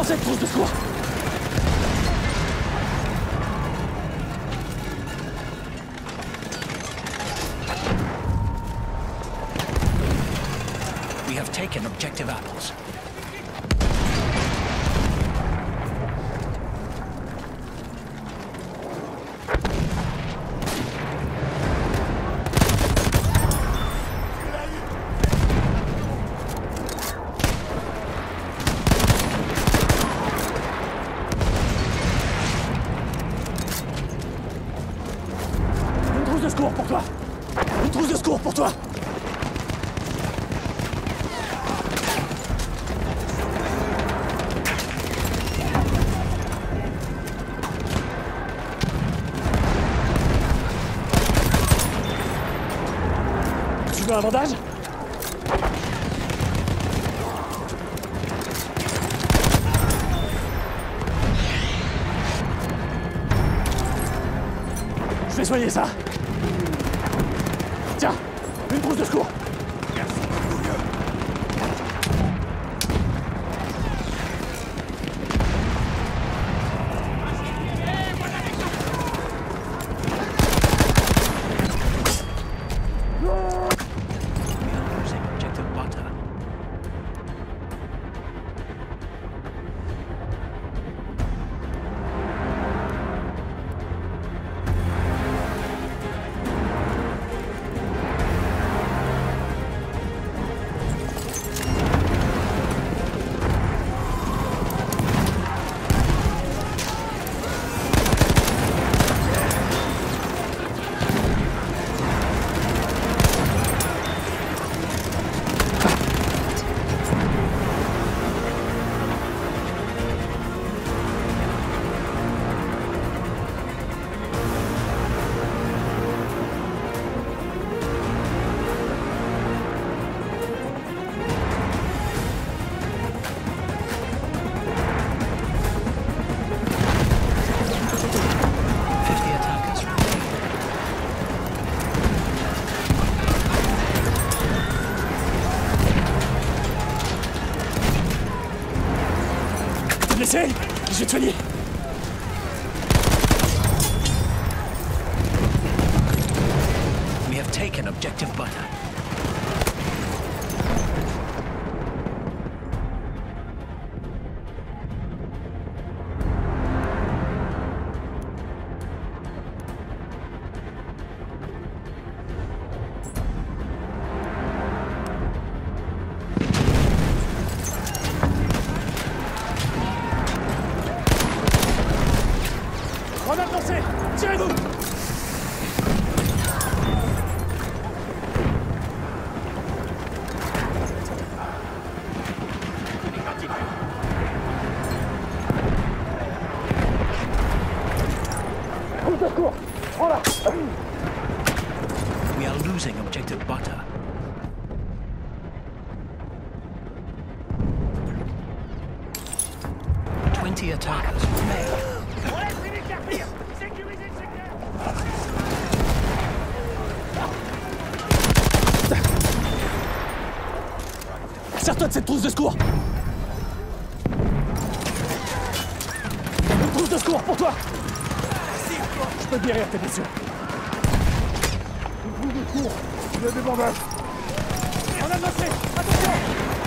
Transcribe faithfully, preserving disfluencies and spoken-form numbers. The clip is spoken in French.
cette trousse de secours. We have taken objective apples. Une trousse de secours pour toi. Une trousse de secours pour toi. Tu veux un bandage? Je vais soigner ça. Tiens, une trousse de secours. Blessé, je vais te soigner. We have taken objective butter. Grenade lancée! Tirez-vous! Trousse de secours! Prends-la! We are losing objective butter. Twenty attackers remain. Sers-toi de cette trousse de secours! Une trousse de secours pour toi! Je peux guérir tes blessures. Une trousse de secours! Il y a des bandages! On a lancé! Attention!